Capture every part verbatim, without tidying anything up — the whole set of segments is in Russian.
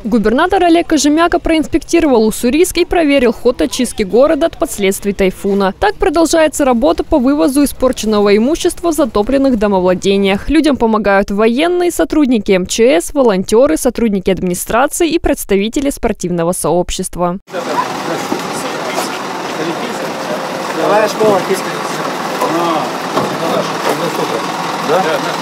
Губернатор Олег Кожемяка проинспектировал Уссурийск и проверил ход очистки города от последствий тайфуна. Так продолжается работа по вывозу испорченного имущества в затопленных домовладениях. Людям помогают военные, сотрудники эм че эс, волонтеры, сотрудники администрации и представители спортивного сообщества. Да?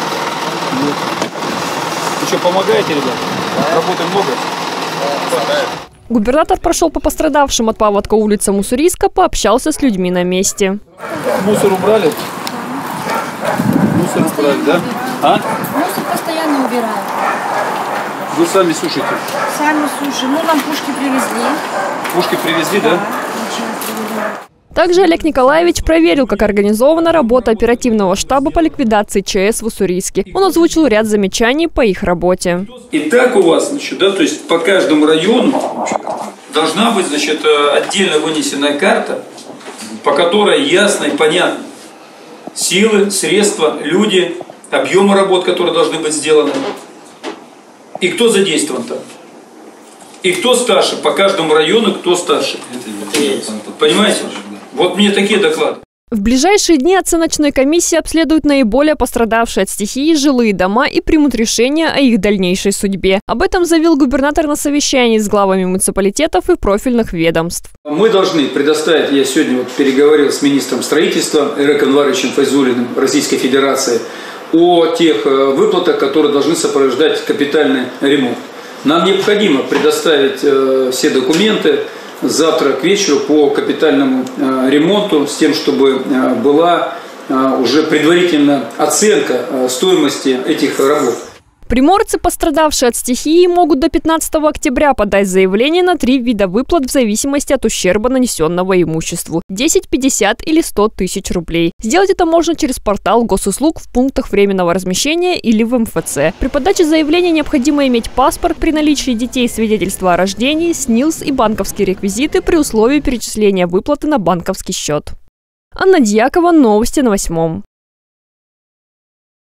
Вы что, помогаете, ребята? Да. Работы много? Да. Губернатор прошел по пострадавшим от паводка улицам Уссурийска, пообщался с людьми на месте. Мусор убрали? Мусор убрали, да? А? Мусор постоянно убирают. Вы сами сушите? Сами сушим. Ну, нам пушки привезли. Пушки привезли, да? Да? Также Олег Николаевич проверил, как организована работа оперативного штаба по ликвидации че эс в Уссурийске. Он озвучил ряд замечаний по их работе. Итак, у вас, значит, да, то есть по каждому району должна быть, значит, отдельно вынесенная карта, по которой ясно и понятно силы, средства, люди, объемы работ, которые должны быть сделаны, и кто задействован-то. И кто старше, по каждому району кто старше. Понимаете? Вот мне такие доклады. В ближайшие дни оценочные комиссии обследуют наиболее пострадавшие от стихии жилые дома и примут решение о их дальнейшей судьбе. Об этом заявил губернатор на совещании с главами муниципалитетов и профильных ведомств. Мы должны предоставить, я сегодня вот переговорил с министром строительства Эреком Анваровичем Файзуллиным Российской Федерации о тех выплатах, которые должны сопровождать капитальный ремонт. Нам необходимо предоставить э, все документы завтра к вечеру по капитальному э, ремонту, с тем, чтобы э, была э, уже предварительная оценка э, стоимости этих работ. Приморцы, пострадавшие от стихии, могут до пятнадцатого октября подать заявление на три вида выплат в зависимости от ущерба, нанесенного имуществу – десять, пятьдесят или сто тысяч рублей. Сделать это можно через портал госуслуг в пунктах временного размещения или в эм эф цэ. При подаче заявления необходимо иметь паспорт, при наличии детей свидетельство о рождении, снилс и банковские реквизиты при условии перечисления выплаты на банковский счет. Анна Дьякова, новости на восьмом.